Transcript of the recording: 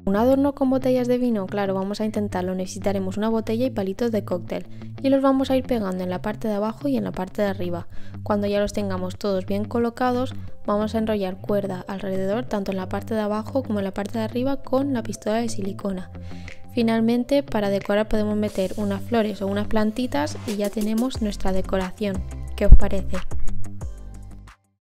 Un adorno con botellas de vino, claro, vamos a intentarlo. Necesitaremos una botella y palitos de cóctel y los vamos a ir pegando en la parte de abajo y en la parte de arriba. Cuando ya los tengamos todos bien colocados, vamos a enrollar cuerda alrededor, tanto en la parte de abajo como en la parte de arriba, con la pistola de silicona. Finalmente, para decorar podemos meter unas flores o unas plantitas y ya tenemos nuestra decoración. ¿Qué os parece?